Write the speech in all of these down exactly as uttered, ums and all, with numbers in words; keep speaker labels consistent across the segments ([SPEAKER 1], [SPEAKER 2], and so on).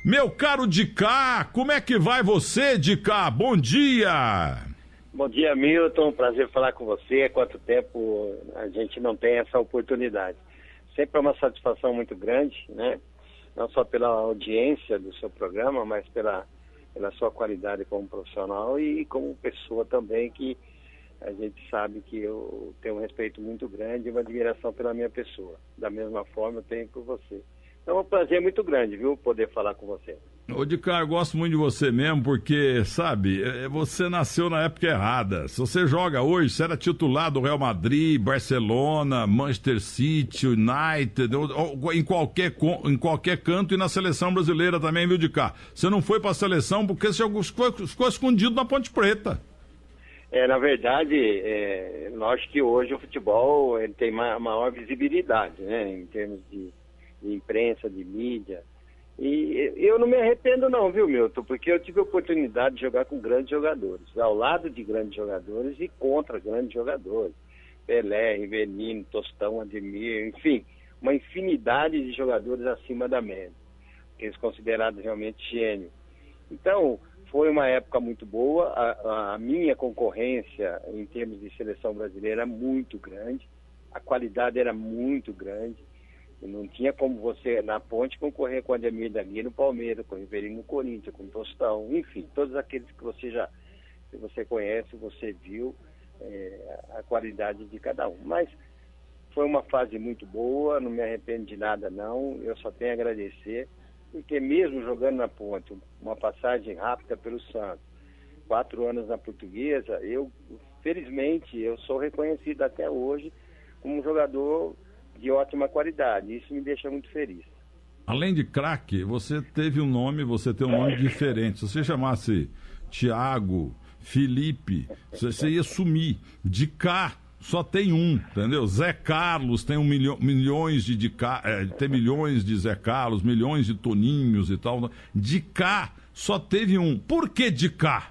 [SPEAKER 1] Meu caro Dicá, como é que vai você, Dicá? Bom dia!
[SPEAKER 2] Bom dia, Milton. Prazer falar com você. Há quanto tempo a gente não tem essa oportunidade. Sempre é uma satisfação muito grande, né? Não só pela audiência do seu programa, mas pela, pela sua qualidade como profissional e como pessoa também, que a gente sabe que eu tenho um respeito muito grande e uma admiração pela minha pessoa. Da mesma forma eu tenho por você. Então é um prazer muito grande, viu, poder falar com você.
[SPEAKER 1] Ô, Dicá, eu gosto muito de você mesmo, porque, sabe, você nasceu na época errada. Se você joga hoje, você era titular do Real Madrid, Barcelona, Manchester City, United, ou, ou, em, qualquer, em qualquer canto e na seleção brasileira também, viu, Dicá? Você não foi pra seleção porque você ficou, ficou escondido na Ponte Preta.
[SPEAKER 2] É, na verdade, é, lógico que hoje o futebol ele tem ma maior visibilidade, né, em termos de, de imprensa, de mídia. E eu não me arrependo não, viu, Milton? Porque eu tive a oportunidade de jogar com grandes jogadores, ao lado de grandes jogadores e contra grandes jogadores. Pelé, Rivelino, Tostão, Ademir, enfim, uma infinidade de jogadores acima da média, eles considerados realmente gênio. Então, foi uma época muito boa, a, a minha concorrência em termos de seleção brasileira era muito grande, a qualidade era muito grande. Não tinha como você, na Ponte, concorrer com o Ademir Dali no Palmeiras, com o Rivelino no Corinthians, com o Tostão, enfim, todos aqueles que você já que você conhece, você viu é, a qualidade de cada um. Mas foi uma fase muito boa, não me arrependo de nada não, eu só tenho a agradecer, porque mesmo jogando na Ponte, uma passagem rápida pelo Santos, quatro anos na Portuguesa, eu, felizmente, eu sou reconhecido até hoje como um jogador de ótima qualidade, isso me deixa muito feliz.
[SPEAKER 1] Além de craque, você teve um nome, você tem um nome diferente. Se você chamasse Thiago, Felipe, você ia sumir. De cá, só tem um, entendeu? Zé Carlos tem um milho, milhões de, de cá, é, tem milhões de Zé Carlos, milhões de Toninhos e tal. De cá, só teve um. Por que de cá?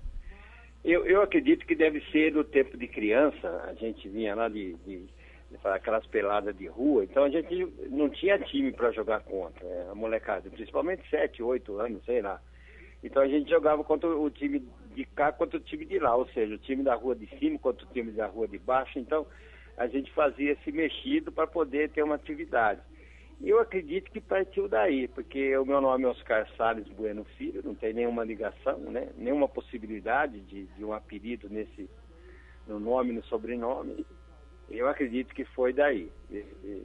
[SPEAKER 2] Eu, eu acredito que deve ser do tempo de criança, a gente vinha lá de... de... aquelas peladas de rua, então a gente não tinha time para jogar contra, né? A molecada, principalmente sete, oito anos, sei lá. Então a gente jogava contra o time de cá contra o time de lá, ou seja, o time da rua de cima contra o time da rua de baixo, então a gente fazia esse mexido para poder ter uma atividade. E eu acredito que partiu daí, porque o meu nome é Oscar Salles Bueno Filho, não tem nenhuma ligação, né? Nenhuma possibilidade de, de um apelido nesse, no nome, no sobrenome. Eu acredito que foi daí. E, e,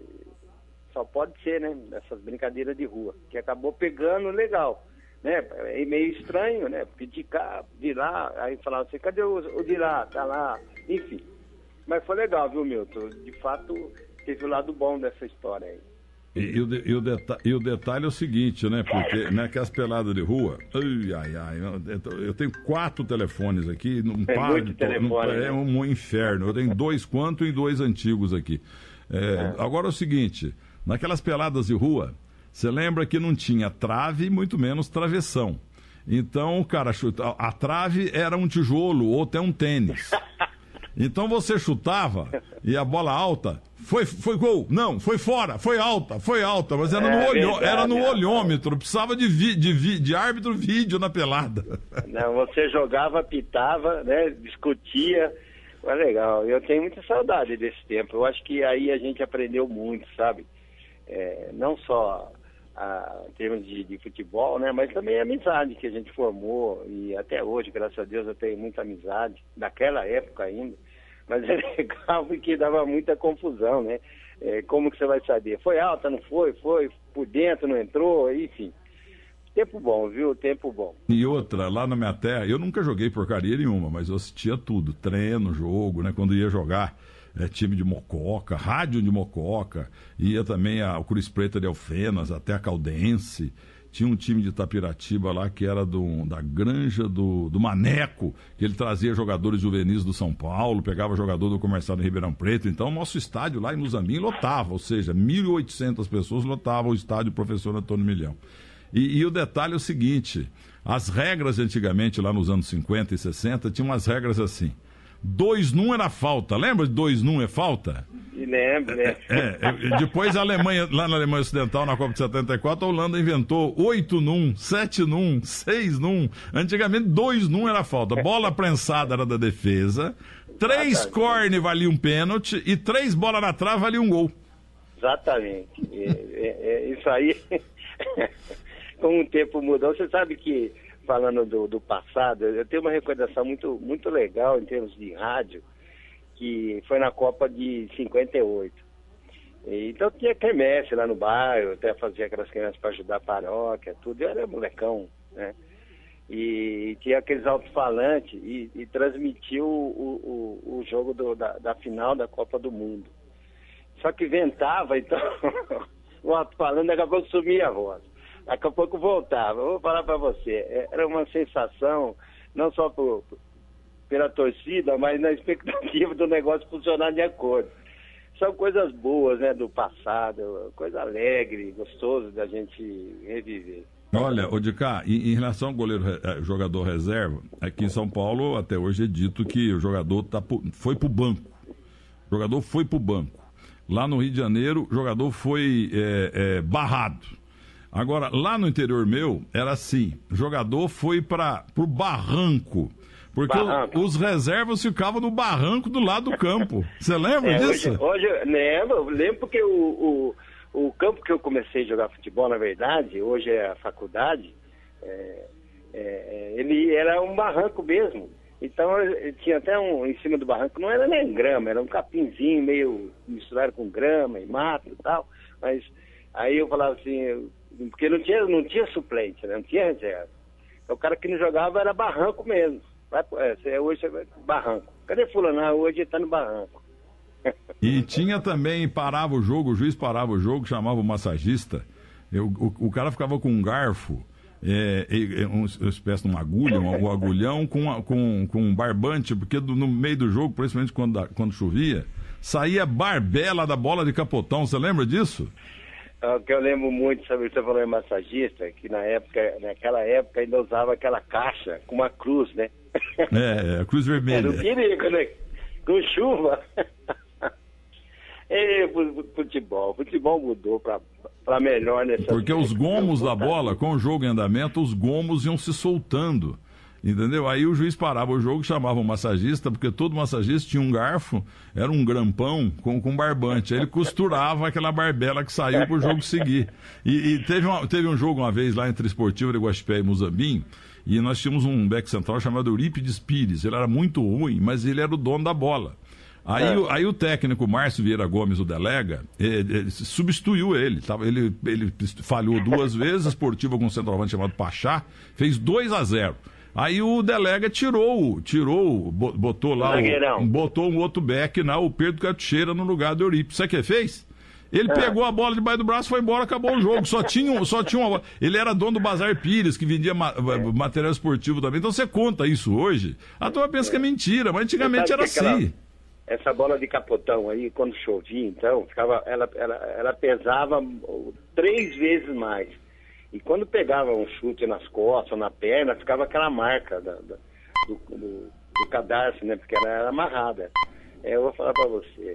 [SPEAKER 2] só pode ser, né? Essas brincadeiras de rua, que acabou pegando legal, né? É meio estranho, né? Porque de cá, de lá, aí falava assim, cadê o, o de lá? Tá lá, enfim. Mas foi legal, viu, Milton? De fato, teve o lado bom dessa história aí.
[SPEAKER 1] E, e, o, de, e, o deta e o detalhe é o seguinte, né? Porque naquelas peladas de rua, ai, ai, ai, eu, eu tenho quatro telefones aqui, não
[SPEAKER 2] é
[SPEAKER 1] para
[SPEAKER 2] muito
[SPEAKER 1] de
[SPEAKER 2] telefone,
[SPEAKER 1] não, é
[SPEAKER 2] né?
[SPEAKER 1] um inferno. Eu tenho dois quanto e dois antigos aqui. É, é. Agora é o seguinte, naquelas peladas de rua, você lembra que não tinha trave, muito menos travessão. Então, cara, chuta, a trave era um tijolo ou até um tênis. Então você chutava e a bola alta, foi, foi gol, não, foi fora, foi alta, foi alta, mas era, é, no, olho, verdade, era no olhômetro, precisava de, vi, de, vi, de árbitro vídeo na pelada.
[SPEAKER 2] Não, você jogava, pitava, né, discutia, foi legal. Eu tenho muita saudade desse tempo, eu acho que aí a gente aprendeu muito, sabe? É, não só a, em termos de, de futebol, né, mas também a amizade que a gente formou, e até hoje, graças a Deus, eu tenho muita amizade, daquela época ainda, mas é legal porque dava muita confusão, né? É, como que você vai saber? Foi alta, não foi? Foi por dentro, não entrou? Enfim, tempo bom, viu? Tempo bom.
[SPEAKER 1] E outra, lá na minha terra, eu nunca joguei porcaria nenhuma, mas eu assistia tudo, treino, jogo, né, quando ia jogar. É, time de Mococa, rádio de Mococa, ia também a, o Cruz Preta de Alfenas, até a Caldense. Tinha um time de Itapiratiba lá que era do, da Granja do, do Maneco, que ele trazia jogadores juvenis do São Paulo, pegava jogador do Comercial de Ribeirão Preto. Então o nosso estádio lá em Muzambim lotava, ou seja, mil e oitocentas pessoas lotavam o estádio Professor Antônio Milhão. E, e o detalhe é o seguinte, as regras antigamente lá nos anos cinquenta e sessenta tinham umas regras assim. dois num era falta. Lembra de dois num é falta?
[SPEAKER 2] Lembro, né?
[SPEAKER 1] É, é, depois a Alemanha, lá na Alemanha Ocidental, na Copa de setenta e quatro, a Holanda inventou oito num, sete num, seis num. Antigamente, dois num era falta. Bola prensada era da defesa, três corne valia um pênalti e três bolas na trave valia um gol.
[SPEAKER 2] Exatamente. É, é, é, isso aí, com o tempo mudou. Você sabe que, falando do, do passado, eu tenho uma recordação muito, muito legal em termos de rádio, que foi na Copa de cinquenta e oito. Então tinha quermesse lá no bairro, até fazia aquelas crianças para ajudar a paróquia, tudo. Eu era molecão, né? E tinha aqueles alto-falantes e, e transmitiu o, o, o jogo do, da, da final da Copa do Mundo. Só que ventava, então o alto-falante daqui a pouco sumia a voz. Daqui a pouco voltava. Eu vou falar para você, era uma sensação, não só por pela torcida, mas na expectativa do negócio funcionar de acordo. São coisas boas, né, do passado, coisa alegre, gostoso da gente reviver.
[SPEAKER 1] Olha, Odicá, em, em relação ao goleiro, jogador reserva, aqui em São Paulo, até hoje é dito que o jogador tá, foi pro banco. O jogador foi pro banco. Lá no Rio de Janeiro, o jogador foi é, é, barrado. Agora, lá no interior meu, era assim, o jogador foi para pro barranco. Porque o, os reservas ficavam no barranco do lado do campo. Você lembra é, disso?
[SPEAKER 2] Hoje, hoje lembro, lembro porque o, o, o campo que eu comecei a jogar futebol, na verdade, hoje é a faculdade, é, é, ele era um barranco mesmo. Então tinha até um, em cima do barranco, não era nem grama, era um capinzinho meio misturado com grama e mato e tal. Mas aí eu falava assim, porque não tinha, não tinha suplente, né? Não tinha reserva. Então, o cara que não jogava era barranco mesmo. Vai, é, hoje é barranco. Cadê fulano? Ah, hoje está no barranco.
[SPEAKER 1] E tinha também, parava o jogo, o juiz parava o jogo, chamava o massagista. Eu, o, o cara ficava com um garfo, é, é, uma espécie de uma agulha, um, um agulhão com, com, com um barbante, porque do, no meio do jogo, principalmente quando, quando chovia, saía barbela da bola de capotão. Você lembra disso?
[SPEAKER 2] O que eu lembro muito, sabe, você falou em massagista, que na época, naquela época ainda usava aquela caixa com uma cruz, né?
[SPEAKER 1] É, a cruz vermelha.
[SPEAKER 2] Era um perigo, né? Com chuva. É, futebol. Futebol mudou para melhor nessa...
[SPEAKER 1] Porque os gomos da bola, com o jogo em andamento, os gomos iam se soltando. Entendeu? Aí o juiz parava o jogo, chamava o massagista, porque todo massagista tinha um garfo, era um grampão com, com barbante. Aí ele costurava aquela barbela que saiu para o jogo seguir. E, e teve, uma, teve um jogo uma vez lá entre Esportiva de Guaxupé e Muzambinho, e nós tínhamos um back central chamado Eurípides Pires. Ele era muito ruim, mas ele era o dono da bola. Aí, é. o, aí o técnico Márcio Vieira Gomes, o delega, ele, ele substituiu ele, tava, ele. Ele falhou duas vezes, Esportiva com um centroavante chamado Pachá, fez dois a zero. Aí o delega tirou, tirou, botou lá, o, botou um outro back, na, o Pedro Catucheira no lugar do Eurípides. Sabe o que ele fez? Ele é. pegou a bola debaixo do braço, foi embora, acabou o jogo. Só tinha, só tinha uma bola. Ele era dono do Bazar Pires, que vendia ma é. material esportivo também. Então você conta isso hoje, a turma pensa é. que é mentira, mas antigamente era assim. Aquela,
[SPEAKER 2] essa bola de capotão aí, quando chovia, então, ficava, ela, ela, ela pesava três vezes mais. E quando pegava um chute nas costas, na perna, ficava aquela marca da, da, do, do, do cadarço, né? Porque ela era amarrada. É, eu vou falar pra você.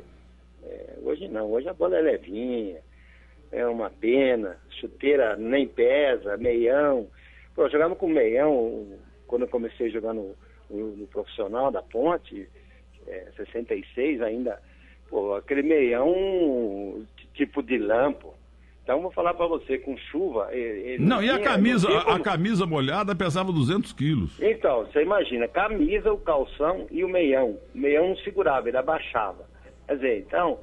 [SPEAKER 2] É, hoje não, hoje a bola é levinha, é uma pena, chuteira nem pesa, meião. Pô, eu jogava com meião quando eu comecei a jogar no, no, no profissional da Ponte, é, sessenta e seis ainda. Pô, aquele meião tipo de lampo. Então, vou falar para você, com chuva... Ele
[SPEAKER 1] não, e a camisa, a, a camisa molhada pesava duzentos quilos.
[SPEAKER 2] Então, você imagina, camisa, o calção e o meião. O meião não segurava, ele abaixava. Quer dizer, então,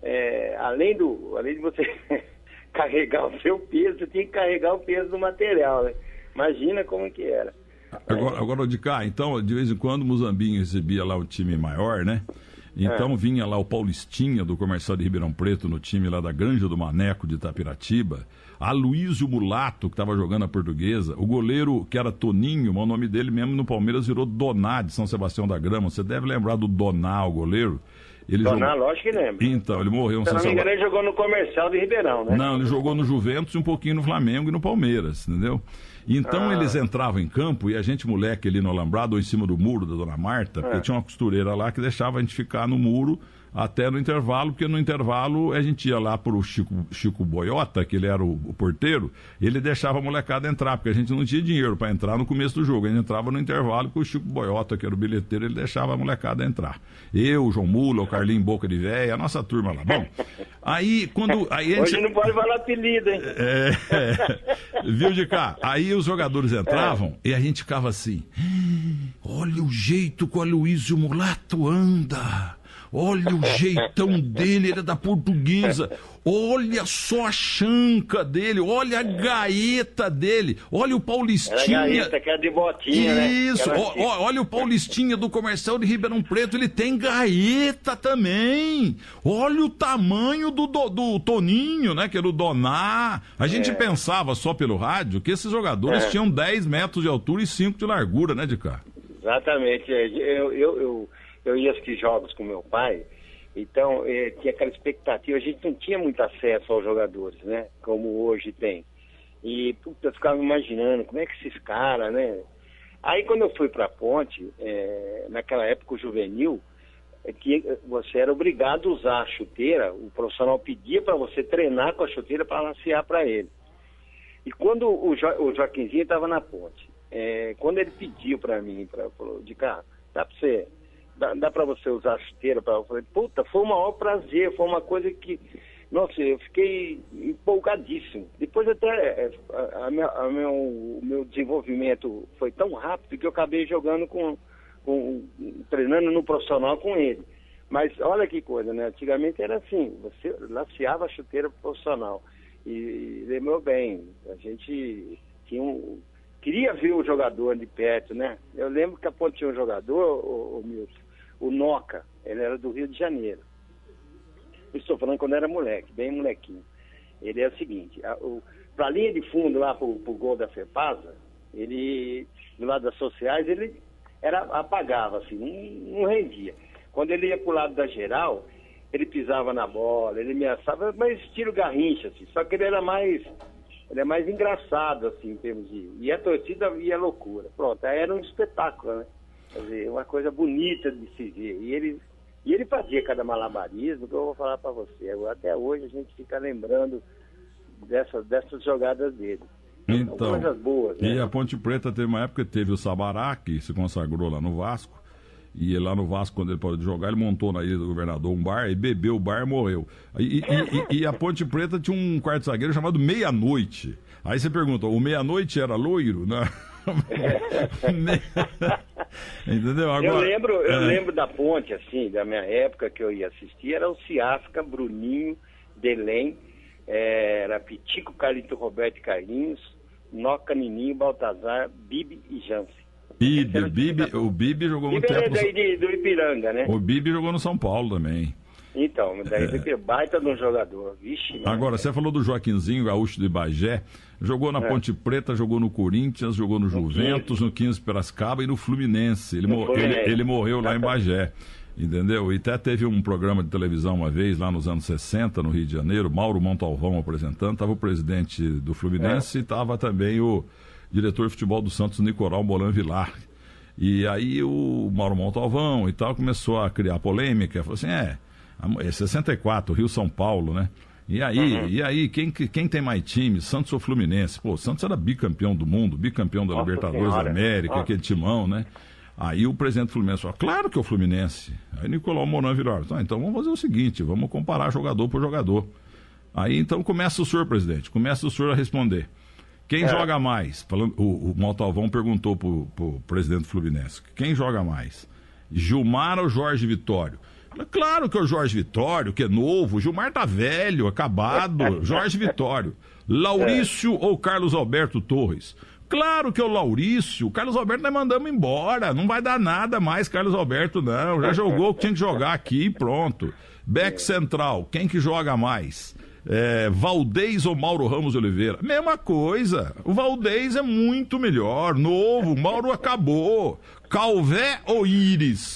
[SPEAKER 2] é, além, do, além de você carregar o seu peso, você tinha que carregar o peso do material, né? Imagina como que era.
[SPEAKER 1] Agora, agora de cá, então, de vez em quando, o Muzambinho recebia lá o time maior, né? Então é. vinha lá o Paulistinha do Comercial de Ribeirão Preto no time lá da Granja do Maneco de Itapiratiba, a Luísio Mulato, que estava jogando a Portuguesa, o goleiro que era Toninho, o nome dele mesmo no Palmeiras virou Doná de São Sebastião da Grama. Você deve lembrar do Doná, o goleiro. Ele
[SPEAKER 2] Doná,
[SPEAKER 1] jogou...
[SPEAKER 2] lógico que lembra.
[SPEAKER 1] Então, ele morreu no
[SPEAKER 2] Se
[SPEAKER 1] São
[SPEAKER 2] não me engano,
[SPEAKER 1] Salvador.
[SPEAKER 2] ele jogou no Comercial de Ribeirão, né?
[SPEAKER 1] Não, ele jogou no Juventus e um pouquinho no Flamengo e no Palmeiras, entendeu? Então
[SPEAKER 2] Ah.
[SPEAKER 1] eles entravam em campo e a gente, moleque, ali no Alambrado ou em cima do muro da Dona Marta, porque
[SPEAKER 2] Ah.
[SPEAKER 1] tinha uma costureira lá que deixava a gente ficar no muro até no intervalo, porque no intervalo a gente ia lá pro Chico, Chico Boiota, que ele era o, o porteiro, ele deixava a molecada entrar, porque a gente não tinha dinheiro para entrar no começo do jogo. A gente entrava no intervalo com o Chico Boiota, que era o bilheteiro, ele deixava a molecada entrar. Eu, o João Mula, o Carlinho Boca de Véia, a nossa turma lá. Bom, aí quando... Aí a gente...
[SPEAKER 2] Hoje não pode falar apelido, hein?
[SPEAKER 1] É, é, viu de cá? Aí os jogadores entravam é. e a gente ficava assim: olha o jeito que o Aloysio Mulato anda. Olha o jeitão dele, ele é da Portuguesa. Olha só a chanca dele, olha a gaeta dele, olha o Paulistinha.
[SPEAKER 2] Era gaeta, que é de botinha,
[SPEAKER 1] Isso,
[SPEAKER 2] né?
[SPEAKER 1] ó, ó, olha o Paulistinha do Comercial de Ribeirão Preto, ele tem gaeta também. Olha o tamanho do, do, do Toninho, né, que era o Doná. A gente é. pensava só pelo rádio que esses jogadores é. tinham dez metros de altura e cinco de largura, né, de cá?
[SPEAKER 2] Exatamente, eu... eu, eu... Eu ia assistir jogos com meu pai, então eh, tinha aquela expectativa, a gente não tinha muito acesso aos jogadores, né? Como hoje tem. E puta, eu ficava imaginando como é que esses caras, né? Aí quando eu fui pra Ponte, eh, naquela época o juvenil, é que você era obrigado a usar a chuteira, o profissional pedia para você treinar com a chuteira para lacear para ele. E quando o, jo, o Joaquinzinho estava na Ponte, eh, quando ele pediu para mim, pra, falou, de cá, dá para você... Dá, dá para você usar a chuteira? Pra... Eu falei, puta, foi o maior prazer, foi uma coisa que, nossa, eu fiquei empolgadíssimo. Depois até a, a minha, a meu, o meu desenvolvimento foi tão rápido que eu acabei jogando com, com, treinando no profissional com ele. Mas olha que coisa, né? Antigamente era assim, você laceava a chuteira profissional. E lembrou bem, a gente tinha um... Queria ver o jogador de perto, né? Eu lembro que a Ponte tinha um jogador, o, o Milton, o Noca, ele era do Rio de Janeiro. Eu estou falando quando era moleque, bem molequinho. Ele é o seguinte, para a linha de fundo lá pro, pro gol da FEPASA, ele, do lado das sociais, ele era, apagava, assim, não, não rendia. Quando ele ia pro lado da geral, ele pisava na bola, ele ameaçava, mas estilo Garrincha, assim, só que ele era mais... Ele é mais engraçado, assim, em termos de... E a torcida ia loucura. Pronto, aí era um espetáculo, né? Quer dizer, uma coisa bonita de se ver. E ele, e ele fazia cada malabarismo, que eu vou falar para você. Até hoje a gente fica lembrando dessas, dessas jogadas dele.
[SPEAKER 1] Então,
[SPEAKER 2] são coisas boas, né?
[SPEAKER 1] E a Ponte Preta teve uma época que teve o Sabará, que se consagrou lá no Vasco. E lá no Vasco, quando ele pôde jogar, ele montou na Ilha do Governador um bar, e bebeu o bar e morreu. E, e, e, e a Ponte Preta tinha um quarto zagueiro chamado Meia-Noite. Aí você pergunta, o Meia-Noite era loiro? Não. Entendeu? Agora,
[SPEAKER 2] eu lembro, eu
[SPEAKER 1] é...
[SPEAKER 2] lembro da Ponte, assim, da minha época que eu ia assistir, era o Ciasca, Bruninho, Delém, é, era Pitico, Carlito, Roberto e Carlinhos, Noca, Nininho, Baltazar, Bibi e Jance.
[SPEAKER 1] Bibi, o Bibi, o Bibi jogou
[SPEAKER 2] Bibi
[SPEAKER 1] no
[SPEAKER 2] é
[SPEAKER 1] tempo...
[SPEAKER 2] daí de, do Ipiranga, né?
[SPEAKER 1] O Bibi jogou no São Paulo também.
[SPEAKER 2] Então, daí é baita de um jogador. Vixe,
[SPEAKER 1] agora, você falou do Joaquinzinho, gaúcho de Bagé. Jogou na é. Ponte Preta, jogou no Corinthians, jogou no, no Juventus, quinze. no quinze Piracicaba e no Fluminense. Ele, no mor Fluminense. ele, ele morreu lá em Bagé. Entendeu? E até teve um programa de televisão uma vez, lá nos anos sessenta, no Rio de Janeiro, Mauro Montalvão apresentando. Estava o presidente do Fluminense é. e estava também o diretor de futebol do Santos, Nicolau Molan Vilar. E aí o Mauro Montalvão e tal começou a criar polêmica. Falou assim, é, é sessenta e quatro, Rio-São Paulo, né? E aí, uhum. e aí quem, quem tem mais time, Santos ou Fluminense? Pô, Santos era bicampeão do mundo, bicampeão da
[SPEAKER 2] Nossa
[SPEAKER 1] Libertadores
[SPEAKER 2] Senhora.
[SPEAKER 1] da América,
[SPEAKER 2] Nossa.
[SPEAKER 1] aquele timão, né? Aí o presidente do Fluminense falou, claro que é o Fluminense. Aí Nicolau Moran virou, ah, então vamos fazer o seguinte, vamos comparar jogador por jogador. Aí então começa o senhor, presidente, começa o senhor a responder. Quem é. joga mais? O, o Montalvão perguntou pro, pro presidente do Fluminense. Quem joga mais? Gilmar ou Jorge Vitório? Claro que é o Jorge Vitório, que é novo. Gilmar tá velho, acabado. Jorge Vitório. Laurício é. ou Carlos Alberto Torres? Claro que é o Laurício. Carlos Alberto nós mandamos embora. Não vai dar nada mais, Carlos Alberto, não. Já jogou o que tinha que jogar aqui e pronto. Back central, quem que joga mais? É, Valdez ou Mauro Ramos de Oliveira? Mesma coisa. O Valdez é muito melhor, novo. Mauro acabou. Calvé ou Íris?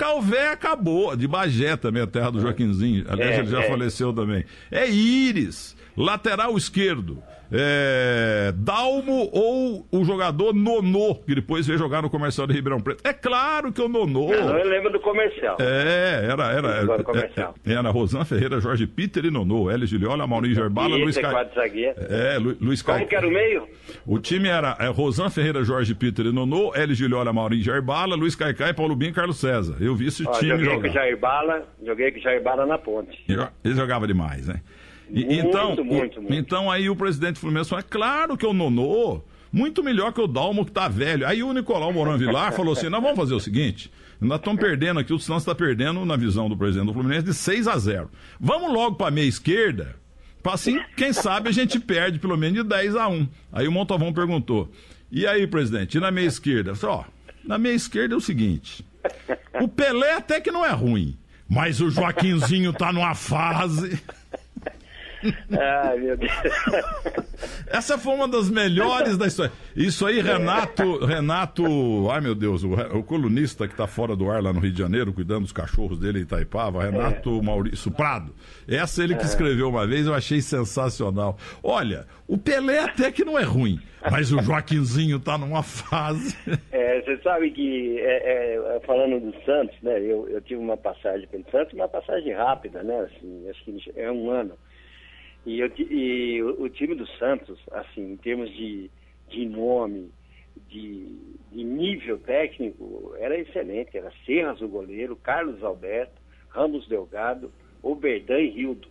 [SPEAKER 1] Calvé acabou, de Bagé também, a terra do Joaquinzinho. Aliás,
[SPEAKER 2] É,
[SPEAKER 1] ele já
[SPEAKER 2] é.
[SPEAKER 1] faleceu também. É Íris, lateral esquerdo. É, Dalmo ou o jogador Nonô, que depois veio jogar no Comercial de Ribeirão Preto. É claro que o Nonô...
[SPEAKER 2] Não, eu lembro do Comercial.
[SPEAKER 1] É, era, era, era,
[SPEAKER 2] comercial.
[SPEAKER 1] era, era Rosan Ferreira, Jorge Peter e Nonô, Hélio Giliola, Maurinho Gerbala, Luiz Caio.
[SPEAKER 2] quatro zagueiros.
[SPEAKER 1] É, Lu, Luiz Caio.
[SPEAKER 2] Como que era o meio?
[SPEAKER 1] O time era é, Rosan Ferreira, Jorge Peter e Nonô, Hélio Giliola, Maurinho Gerbala, Luiz Caicai, Paulo Binho e Carlos César. Eu vi esse
[SPEAKER 2] Ó,
[SPEAKER 1] time
[SPEAKER 2] joguei
[SPEAKER 1] jogar.
[SPEAKER 2] com o Jair Bala, joguei com o Jair Bala na ponte.
[SPEAKER 1] Ele jogava demais, né? E,
[SPEAKER 2] Muito,
[SPEAKER 1] então,
[SPEAKER 2] muito,
[SPEAKER 1] o,
[SPEAKER 2] muito.
[SPEAKER 1] então aí o presidente Fluminense falou, é claro que o Nonô, muito melhor que o Dalmo que tá velho. Aí o Nicolau Mourão Vilar falou assim, nós vamos fazer o seguinte, nós estamos perdendo aqui, o Santos está perdendo, na visão do presidente do Fluminense, de seis a zero. Vamos logo para a meia esquerda, para assim, quem sabe a gente perde pelo menos de dez a um. Aí o Montalvão perguntou, e aí, presidente, e na meia esquerda? Eu falei, ó, na meia esquerda é o seguinte, o Pelé até que não é ruim, mas o Joaquinzinho tá numa fase...
[SPEAKER 2] Ai, meu Deus.
[SPEAKER 1] Essa foi uma das melhores da história. Isso aí, Renato, Renato, ai meu Deus, o, o colunista que está fora do ar lá no Rio de Janeiro, cuidando dos cachorros dele em Itaipava, Renato é. Maurício Prado. Essa ele que escreveu uma vez, eu achei sensacional. Olha, o Pelé até que não é ruim, mas o Joaquinzinho tá numa fase.
[SPEAKER 2] É, você sabe que, é, é, falando do Santos, né, eu, eu tive uma passagem pelo Santos, uma passagem rápida, né, assim, acho que é um ano. E, eu, e o, o time do Santos, assim, em termos de, de nome, de, de nível técnico, era excelente. Era Serras, o goleiro, Carlos Alberto, Ramos Delgado, Oberdan e Rildo.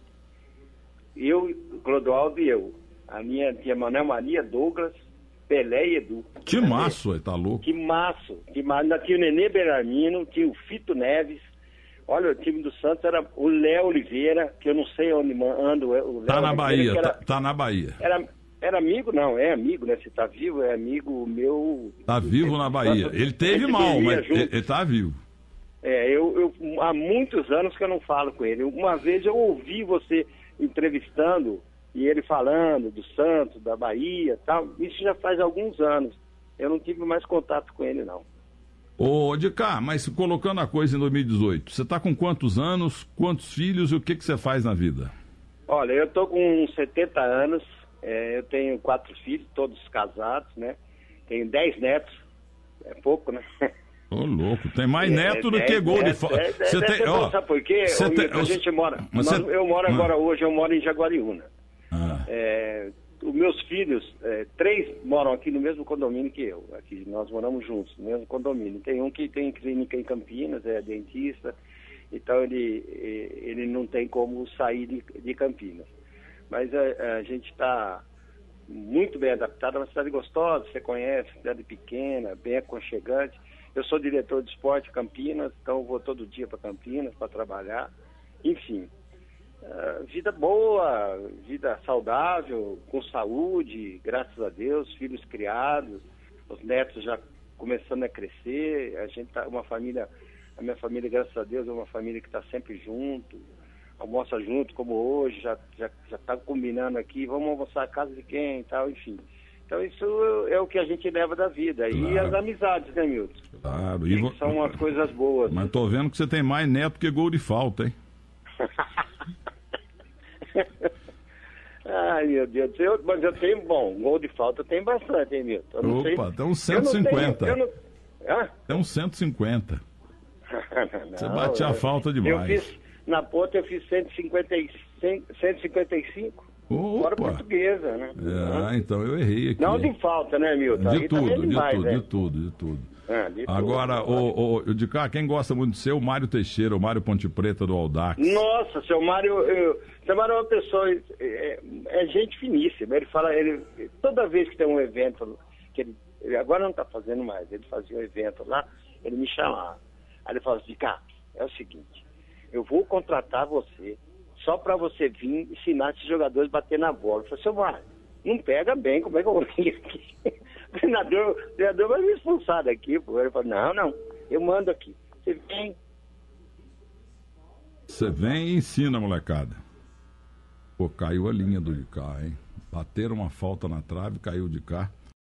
[SPEAKER 2] Eu, Clodoaldo e eu. A minha tia Manuel Maria, Douglas, Pelé e Edu.
[SPEAKER 1] Que maço, tá louco.
[SPEAKER 2] Que maço. Que maço. Ainda tinha o Nenê Berarmino, tinha o Fito Neves. Olha, o time do Santos era o Léo Oliveira, que eu não sei onde anda o Léo
[SPEAKER 1] Tá na
[SPEAKER 2] Oliveira,
[SPEAKER 1] Bahia,
[SPEAKER 2] era,
[SPEAKER 1] tá, tá na Bahia.
[SPEAKER 2] Era, era amigo, não, é amigo, né? Se tá vivo, é amigo meu.
[SPEAKER 1] Tá vivo na Bahia. Ele teve mal, mas ele, ele tá vivo.
[SPEAKER 2] É, eu, eu há muitos anos que eu não falo com ele. Uma vez eu ouvi você entrevistando e ele falando do Santos, da Bahia e tal. Isso já faz alguns anos. Eu não tive mais contato com ele, não.
[SPEAKER 1] Ô, de cá, mas colocando a coisa em dois mil e dezoito, você está com quantos anos, quantos filhos e o que, que você faz na vida?
[SPEAKER 2] Olha, eu tô com setenta anos, é, eu tenho quatro filhos, todos casados, né? Tenho dez netos, é pouco, né?
[SPEAKER 1] Ô, louco, tem mais
[SPEAKER 2] É,
[SPEAKER 1] neto do
[SPEAKER 2] dez,
[SPEAKER 1] que gol
[SPEAKER 2] dez,
[SPEAKER 1] de fora.
[SPEAKER 2] dez, dez, dez, sabe por quê?
[SPEAKER 1] Cê
[SPEAKER 2] Ô,
[SPEAKER 1] tem,
[SPEAKER 2] Milton, a gente mora,
[SPEAKER 1] mas
[SPEAKER 2] nós,
[SPEAKER 1] cê-
[SPEAKER 2] eu moro
[SPEAKER 1] ah.
[SPEAKER 2] agora hoje, eu moro em Jaguariúna.
[SPEAKER 1] Ah.
[SPEAKER 2] É, os meus filhos, é, três moram aqui no mesmo condomínio que eu. Aqui nós moramos juntos, no mesmo condomínio. Tem um que tem clínica em Campinas, é dentista, então ele, ele não tem como sair de, de Campinas. Mas a, a gente está muito bem adaptado, é uma cidade gostosa, você conhece, cidade pequena, bem aconchegante. Eu sou diretor de esporte em Campinas, então eu vou todo dia para Campinas para trabalhar. Enfim. Uh, vida boa, vida saudável, com saúde, graças a Deus, filhos criados, os netos já começando a crescer, a gente tá uma família, a minha família, graças a Deus, é uma família que está sempre junto, almoça junto, como hoje, já já já está combinando aqui, vamos almoçar a casa de quem e tal, enfim. Então isso é o que a gente leva da vida. Claro. E as amizades, né, Milton?
[SPEAKER 1] Claro. E vo...
[SPEAKER 2] São as coisas boas.
[SPEAKER 1] Mas tô vendo que você tem mais neto que gol de falta, hein?
[SPEAKER 2] Ai, meu Deus do céu, mas eu tenho, bom, gol de falta tem bastante, hein, Milton? Eu não
[SPEAKER 1] Opa,
[SPEAKER 2] sei,
[SPEAKER 1] tem uns cento e cinquenta.
[SPEAKER 2] Eu não tenho, eu não...
[SPEAKER 1] Tem uns cento e cinquenta.
[SPEAKER 2] Não,
[SPEAKER 1] Você batia a falta demais.
[SPEAKER 2] Eu fiz, na ponta eu fiz cento e cinquenta e cinco, cento e cinquenta e cinco. Fora portuguesa, né?
[SPEAKER 1] É, então eu errei aqui.
[SPEAKER 2] Não de falta, né, Milton?
[SPEAKER 1] De
[SPEAKER 2] Aí
[SPEAKER 1] tudo,
[SPEAKER 2] é demais,
[SPEAKER 1] de tudo,
[SPEAKER 2] né?
[SPEAKER 1] de tudo, de tudo.
[SPEAKER 2] Ah, de
[SPEAKER 1] Agora,
[SPEAKER 2] tudo.
[SPEAKER 1] o, o, de cá, quem gosta muito de ser, o Mário Teixeira, o Mário Ponte Preta do Audax.
[SPEAKER 2] Nossa, seu Mário, eu, seu Mário é uma pessoa, é, é gente finíssima. Ele fala, ele, toda vez que tem um evento, que ele, ele agora não está fazendo mais, ele fazia um evento lá, ele me chamava. Aí ele fala assim, cara, é o seguinte, eu vou contratar você só para você vir ensinar esses jogadores a bater na bola. Eu falei, seu Mário, não pega bem, como é que eu vou vir aqui? O treinador, o treinador vai me expulsar daqui, pô. Ele falou, não, não, eu mando aqui. Você vem.
[SPEAKER 1] Você vem e ensina, molecada. Pô, caiu a linha do de cá, hein? Bateram uma falta na trave, caiu de cá.